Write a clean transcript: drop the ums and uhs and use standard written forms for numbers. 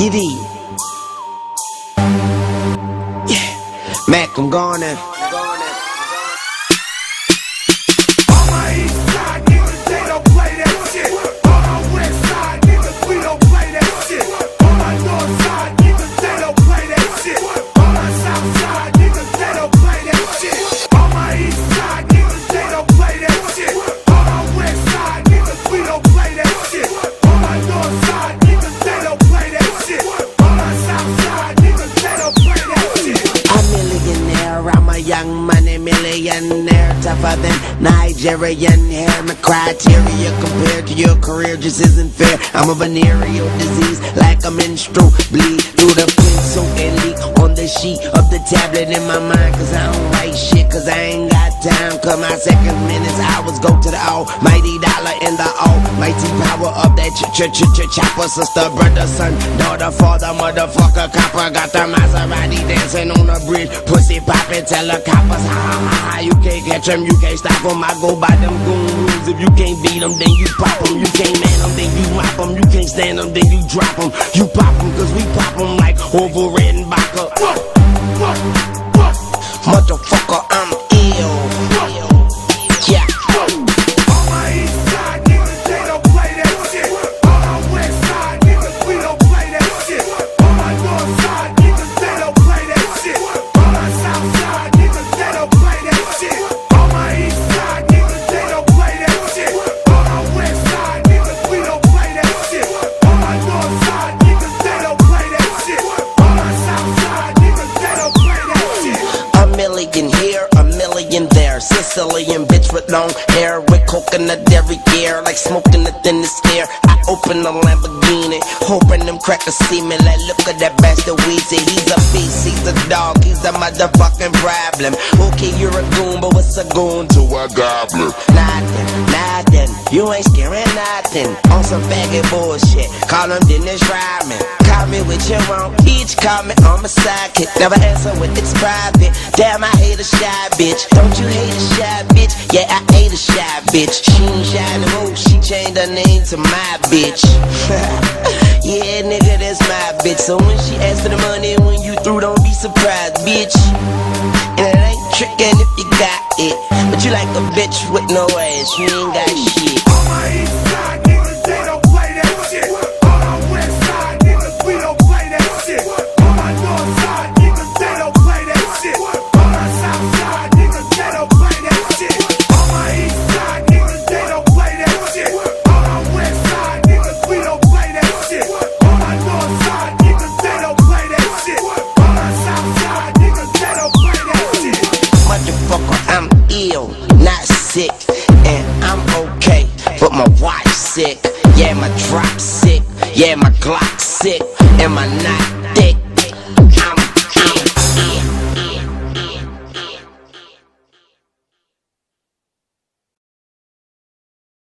You did. Yeah. Mac, I'm gone now. Young money millionaire, tougher than Nigerian hair. My criteria compared to your career just isn't fair. I'm a venereal disease, like a menstrual bleed through the pencil and leak on the sheet of the tablet in my mind. Cause I don't write shit, cause I ain't got time. Cause my seconds, minutes, hours go to the almighty dollar in the almighty power of that chopper. Sister, brother, son, daughter, father, motherfucker, copper. Got the Maserati dancing on the bridge, pussy poppin', tell the coppers, ha ha ha, you can't catch them, you can't stop them. I go by them goon rules. If you can't beat them, then you pop them. You can't man them, then you mop them. You can't stand them, then you drop them. You pop them, cause we pop them like over and Baca. Motherfucker, I'm ill. Yeah. Here, a million there. Sicilian bitch with long hair, with coconut every year, like smoking the thinnest air. I open the Lamborghini, hoping them crackers see me. Like, look at that bastard Weezy. He's a beast, he's a dog, he's a motherfucking problem. Okay, you're a goon, but what's a goon to a goblin? Nothing, you ain't scaring nothing. On some faggot bullshit, call him Dennis Rodman. Call me what you want, each call me on my sidekick. Never answer when it's private. Damn, I hate a shy bitch. Don't you hate a shy bitch? Yeah, I hate a shy bitch. She ain't shy no more, she changed her name to my bitch. Yeah, nigga, that's my bitch. So when she asks for the money, when you through, don't be surprised, bitch. And it ain't trickin' if you got it, but you like a bitch with no ass, you ain't got shit. On my east side, niggas, they don't play that shit. On my west side, niggas, we don't play that shit. On my north side, niggas, they don't play that shit. On my south side, niggas, they don't play that shit. On my east side, niggas, they don't play that shit. On my west side, niggas, we don't play that shit. On my north side, niggas, they don't play that shit. On my south side, niggas, they don't play that shit. Motherfucker, I'm ill, not sick, and I'm okay, but my wife's sick. Yeah, my drop sick, yeah, my Glock sick, and my knot thick.